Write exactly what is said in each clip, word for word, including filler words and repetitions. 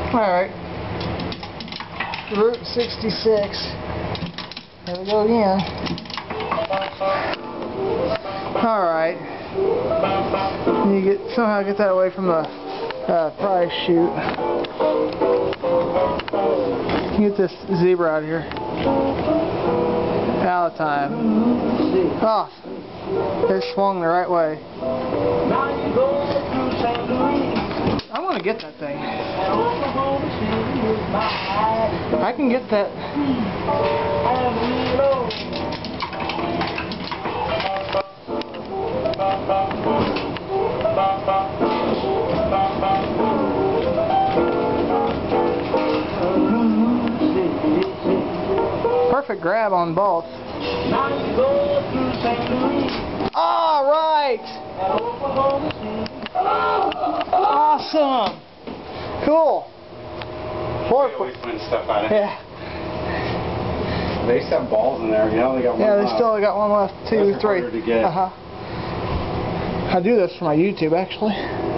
Alright. Route sixty-six. There we go again. Alright. You get somehow get that away from the uh, prize chute. Get this zebra out of here. Out of time. Oh, it swung the right way. I want to get that thing. I can get that. Perfect grab on both. All right. Awesome. Cool. Four. They always win stuff out of it. Yeah. They used to have balls in there. You know, they got one Yeah, they left. still got one left. Two, Those are three. harder to get. Uh huh. I do this for my YouTube, actually.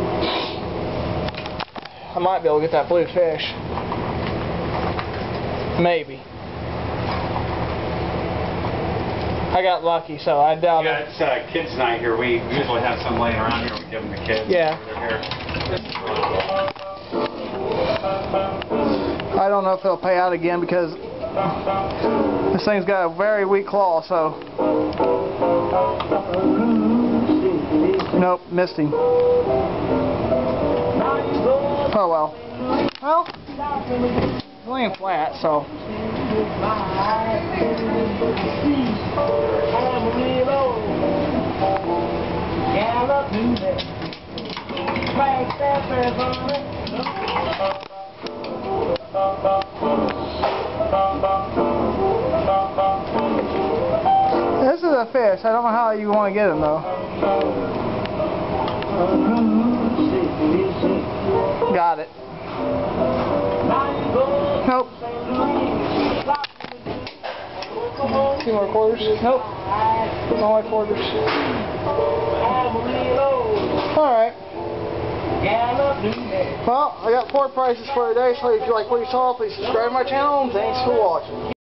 I might be able to get that blue fish. Maybe. I got lucky, so I doubt Yeah, it. it's uh, kids' night here. We usually have some laying around here. We give them to kids. Yeah. They're here. I don't know if it'll pay out again because this thing's got a very weak claw, so. Nope, missed him. Oh well. Well, it's laying flat, so. This is a fish. I don't know how you want to get him though. Got it. Nope. Two more quarters. Nope. No more quarters. Alright. Well, I got four prices for today, so if you like what you saw, please subscribe to my channel, and thanks for watching.